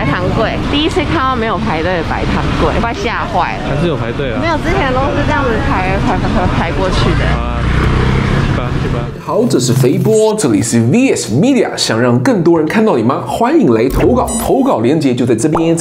白糖柜，第一次看到没有排队的白糖柜，快吓坏了。 还是有排队啊？ 没有，之前都是这样子排过去的。 去吧。 好，这是肥波，这里是 VS Media， 想让更多人看到你吗？欢迎来投稿，投稿链接就在这边。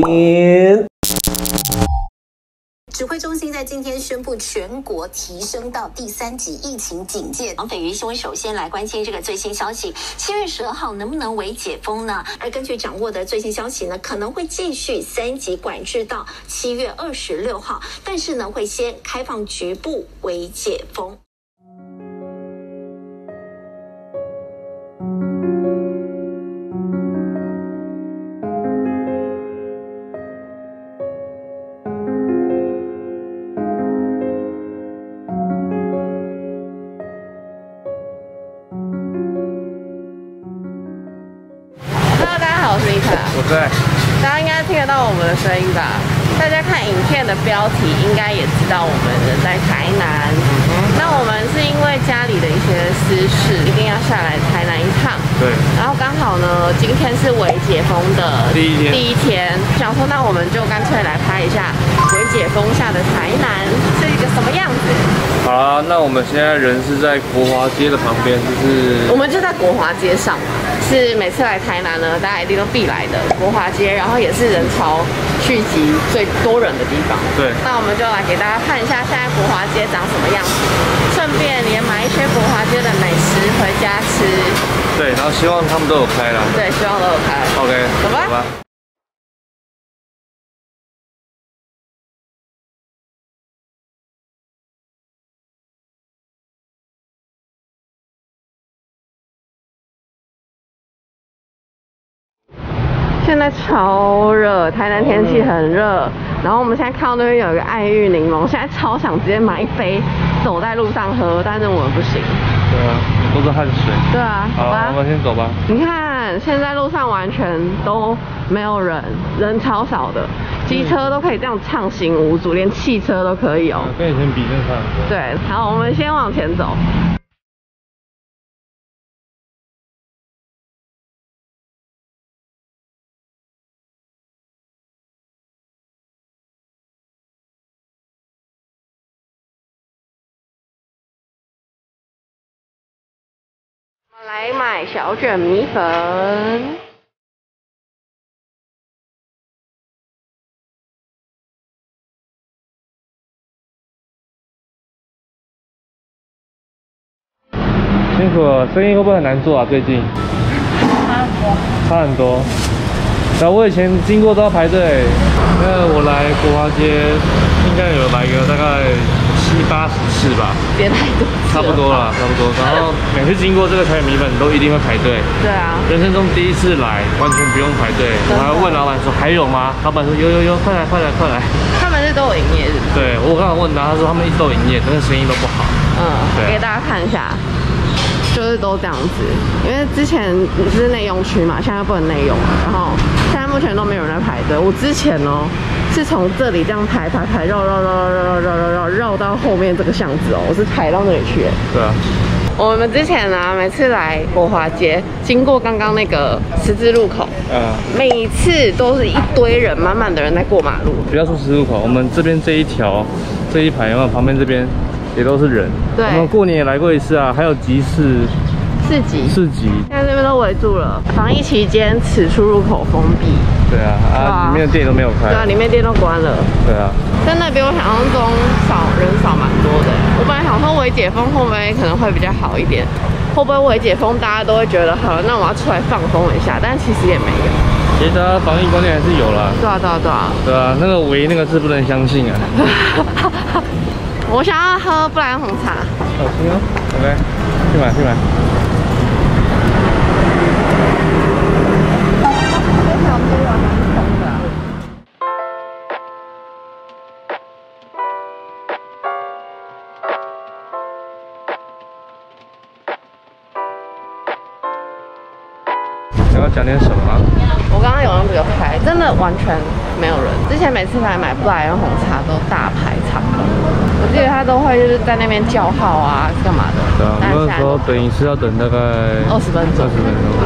指挥中心在今天宣布，全国提升到第3级疫情警戒。王斐瑜新闻首先来关心这个最新消息，7月12号能不能为解封呢？而根据掌握的最新消息呢，可能会继续3级管制到7月26号，但是呢，会先开放局部为解封。 我在， 大家应该听得到我们的声音吧？大家看影片的标题，应该也知道我们人在台南。那我们是因为家里的一些私事，一定要下来台南一趟。 对。然后刚好呢，今天是微解封的第一天，想说那我们就干脆来拍一下微解封下的台南是一个什么样子。 好啦，那我们现在人是在国华街的旁边，我们就在国华街上嘛，是每次来台南呢，大家一定都必来的国华街，然后也是人潮聚集最多人的地方。 对， 那我们就来给大家看一下现在国华街长什么样子，顺便也买一些国华街的美食回家吃。 对，然后希望他们都有开啦。 对，希望都有开。 OK， 走吧。现在超热，台南天气很热。然后我们现在看到那边有一个爱玉柠檬，现在超想直接买一杯走在路上喝，但是我们不行。 对啊，都是汗水。 对啊，好吧， 我们先走吧。 你看，现在路上完全都没有人，人超少的，机车都可以这样畅行无阻，连汽车都可以哦。 跟以前比真的差很多。 对，好，我们先往前走。来买小卷米粉。 辛苦了，生意会不会很难做啊？最近？差很多。然后我以前经过都要排队，那我来国华街应该有来个大概70、80次吧， 别太多， 差不多啦，差不多。然后每次经过这个小卷米粉都一定会排队。 对啊， 人生中第一次来，完全不用排队。我还问老板说还有吗？老板说有，快来。 他们是都有营业日。 对，我刚刚问他说他们一直都有营业，但是生意都不好。 给大家看一下。就是都这样子，因为之前是内用区嘛，现在不能内用了，然后现在目前都没有人在排队。我之前哦是从这里这样排绕到后面这个巷子哦，我是排到那里去。 对啊。 我们之前啊，每次来国华街，经过刚刚那个十字路口，每次都是一堆人，满满的人在过马路。 不要说十字路口，我们这边这一条这一排，旁边这边。也都是人， 对， 我们过年也来过一次啊，还有集市，4级， 现在这边都围住了。防疫期间，此出入口封闭。 对啊，里面的店都没有开。 对啊，里面店都关了。 对啊， 真的比我想象中人少蛮多的。我本来想说微解封会不会可能会比较好一点，会不会微解封大家都会觉得好，那我要出来放风一下，但其实也没有。 其实大家防疫观念还是有啦。 对啊， 那个围那个字不能相信啊。 我想要喝布兰红茶。 好行哦 ，OK， 去买。你要讲点什么啊？ 我刚刚有那个排，真的完全没有人。之前每次来买布莱恩红茶都大排长龙，我记得他都会就是在那边叫号啊，干嘛的。 对啊，那时候等一次要等大概 20分钟。 20分钟。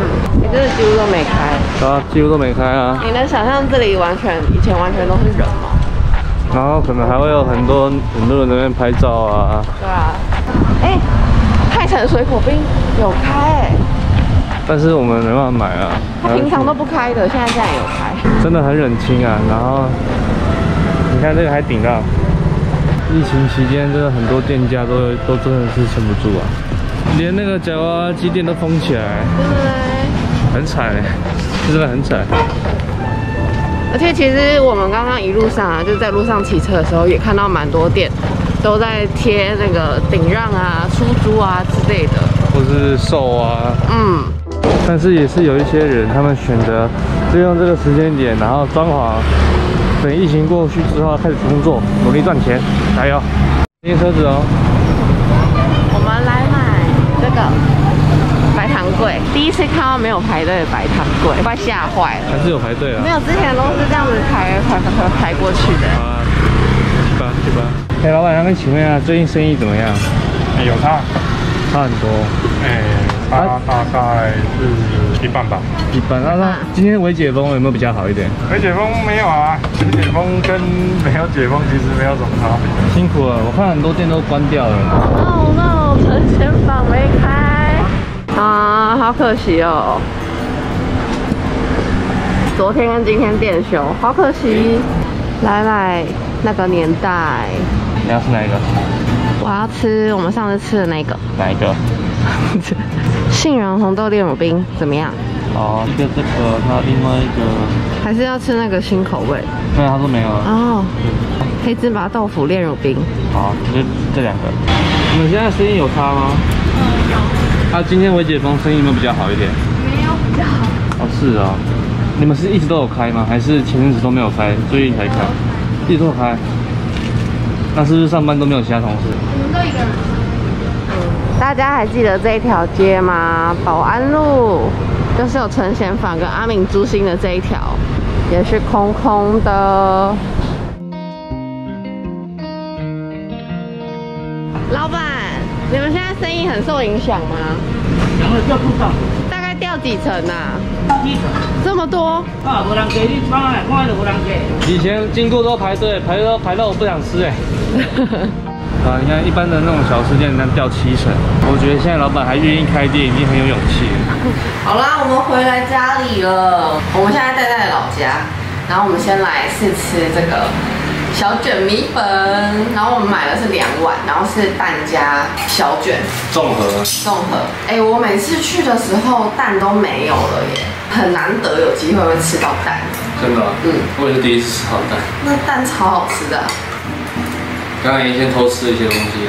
你这几乎都没开。 啊，几乎都没开啊。 你能想象这里以前完全都是人吗？ 然后可能还会有很多人在那边拍照啊。 对啊。哎，泰城水果冰有开哎。 但是我们没办法买啊。 它平常都不开的，现在竟然有开。 真的很冷清啊。然后你看这个还顶到。疫情期间，真的很多店家都真的是撑不住啊，连那个夹娃娃机店都封起来，对，很惨哎，真的很惨。 而且其实我们刚刚一路上啊，就是在路上骑车的时候，也看到蛮多店都在贴那个顶让啊、出租啊之类的， 或是售啊，但是也是有一些人，他们选择利用这个时间点，然后装潢。等疫情过去之后，开始工作，努力赚钱，加油！新车子哦。 我们来买这个白糖桂，第一次看到没有排队的白糖桂，快吓坏了。 还是有排队啊？ 没有，之前都是这样子排过去的。 好啊，去吧。哎，老板，想跟请问一下，最近生意怎么样？ 有差很多。 大概是一半吧。 一半。那今天微解封有没有比较好一点？ 微解封没有啊，微解封跟没有解封其实没有什么差别。 辛苦了，我看很多店都关掉了。 Oh no， 存钱坊没开啊，好可惜哦。昨天跟今天店休，好可惜。来买那个年代。 你要吃哪一个？ 我要吃我们上次吃的那个。 哪一个？ 杏仁红豆炼乳冰怎么样？ 哦，一个这个，那另外一个还是要吃那个新口味。 对，他说没有了。 哦，黑芝麻豆腐炼乳冰。 好，就这两个。你们现在生意有差吗？有。今天微解封生意有没有比较好一点？ 没有比较好。 哦，是啊。你们是一直都有开吗？还是前阵子都没有开，最近才开？一直都有开。那是不是上班都没有其他同事？ 我们都一个人。大家还记得这一条街吗？保安路，就是有存钱坊跟阿明猪心的这一条，也是空空的。老板，你们现在生意很受影响吗？ 掉不少， 大概掉几成啊 7成。 这么多？ 啊，无人给你放来，看就无人给。 以前经过都排队，排到我不想吃哎。啊，你看一般的那种小吃店，那掉7成，我觉得现在老板还愿意开店，已经很有勇气了。 好啦，我们回来家里了。我们现在在老家，然后我们先来试吃这个小卷米粉，然后我们买的是2碗，然后是蛋加小卷综合。 哎，我每次去的时候蛋都没有了耶，很难得有机会会吃到蛋。 真的？我也是第一次吃到蛋。 那蛋超好吃的。 刚刚也先偷吃一些东西了。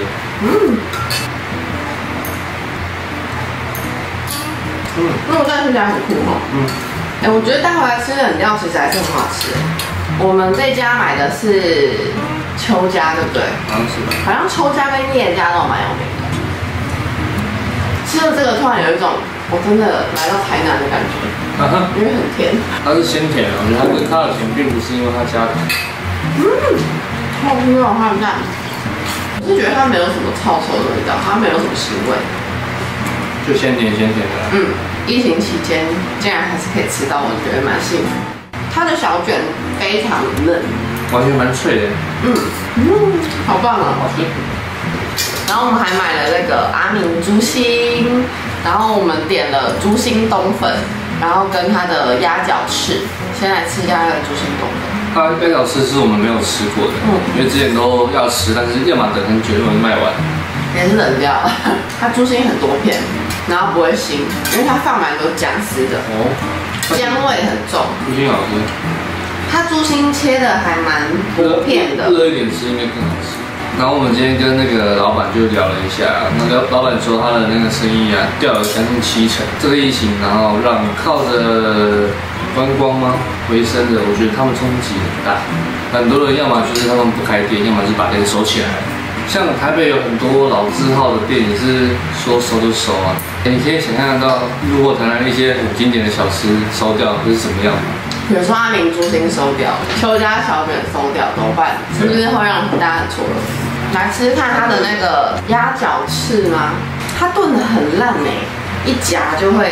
那我这样听起来很酷哈。哎，我觉得带回来吃冷料其实还是很好吃。我们这家买的是邱家，对不对？ 好像是吧。 好像邱家跟叶家都蛮有名的。吃了这个突然有一种我真的来到台南的感觉，因为很甜。 它是鲜甜的，我觉得它的甜并不是因为它加糖。 好吃哦，它的蛋。我是觉得它没有什么臭臭的味道，它没有什么腥味， 就鲜甜的。 疫情期间竟然还是可以吃到，我觉得蛮幸福。它的小卷非常嫩， 完全蛮脆的。 好棒啊，好吃。然后我们还买了那个阿明猪心，然后我们点了猪心冬粉，然后跟它的鸭脚翅。先来吃一下它的猪心冬粉。 它鸭脚翅是我们没有吃过的，因为之前都要吃，但是要么等很久，要么卖完。 也是冷掉，它猪心很多片，然后不会腥，因为它放蛮多姜丝的，姜味很重。 猪心好吃。 它猪心切的还蛮薄片的， 热一点吃应该更好吃。然后我们今天跟那个老板就聊了一下，那个老板说他的那个生意啊掉了将近7成，这个疫情然后让靠着观光吗为生的，我觉得他们冲击很大。很多人要么就是他们不开店，要么是把店收起来。像台北有很多老字号的店也是说收就收啊。你可以想象到，如果台南一些很经典的小吃收掉会是什么样吗？ 比如说阿明猪心收掉，邱家小卷收掉，怎么办？是不是会让大家很错愕？来吃看它的那个鸭脚翅吗？它炖得很烂哎，一夹就会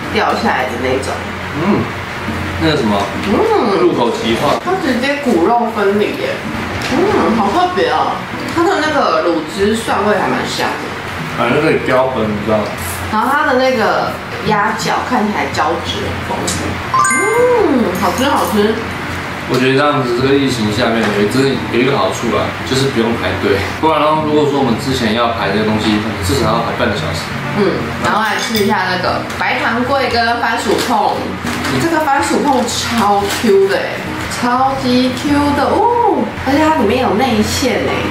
掉下来的那种。 那个什么，入口即化， 它直接骨肉分离耶，好特别哦。它的那个卤汁蒜味还蛮香的， 反正可以标本，你知道吗？ 然后它的那个鸭脚看起来胶质很丰富，好吃好吃。 我觉得这样子这个疫情下面有一个好处啦，就是不用排队。不然的话，如果说我们之前要排这些东西，可能至少要排半个小时。 然后来吃一下那个白糖桂跟番薯碰，这个番薯碰超 Q 的哎，超级 Q 的哦，而且它里面有内馅哎。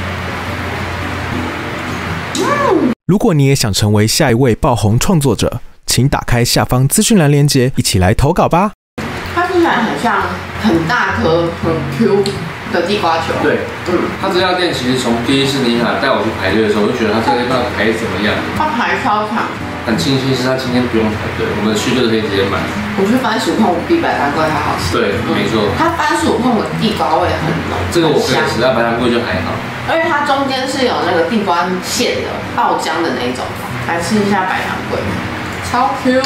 如果你也想成为下一位爆红创作者，请打开下方资讯栏连结，一起来投稿吧。 它吃起来很像很大颗、很 Q 的地瓜球。 对，他这家店其实从第一次妮娜带我去排队的时候，我就觉得他这个地方排怎么样？ 它排超长。 很庆幸是他今天不用排队，我们去就可以直接买。 我觉得番薯碰比白糖桂还好吃。 对，没错。 它番薯碰的地瓜味很浓， 这个我可以吃，但白糖桂就还好。 因为它中间是有那个地瓜馅的爆浆的那种。来吃一下白糖桂，超 Q。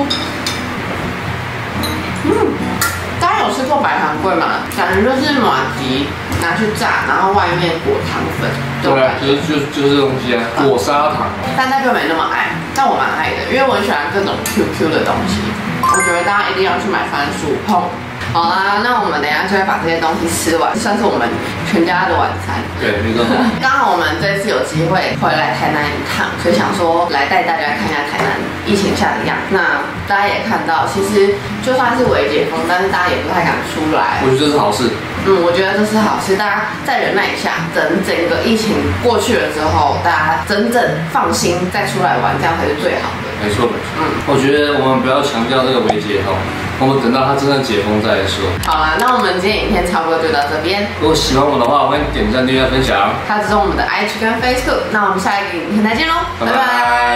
大家有吃过白糖桂吗？感觉就是麻糬拿去炸，然后外面裹糖粉。 对啊，就是这东西啊，裹砂糖。 大家就没那么爱，但我蛮爱的，因为我很喜欢各种 QQ 的东西。我觉得大家一定要去买番薯碰。好啦，那我们等一下就会把这些东西吃完，算是我们全家的晚餐。 对，没错。 刚好我们这次有机会回来台南一趟，所以想说来带大家看一下台南疫情下的样子。那大家也看到，其实就算是微解封，但是大家也不太敢出来。 我觉得这是好事。 我觉得这是好事，大家再忍耐一下，等整个疫情过去了之后，大家真正放心再出来玩，这样才是最好的。 没错。我觉得我们不要强调这个微解封，我们等到它真正解封再来说。好啦，那我们今天影片差不多就到这边。如果喜欢我的话，欢迎点赞、订阅、分享。还有追踪我们的IG 跟 Facebook。那我们下一个影片再见喽，拜拜。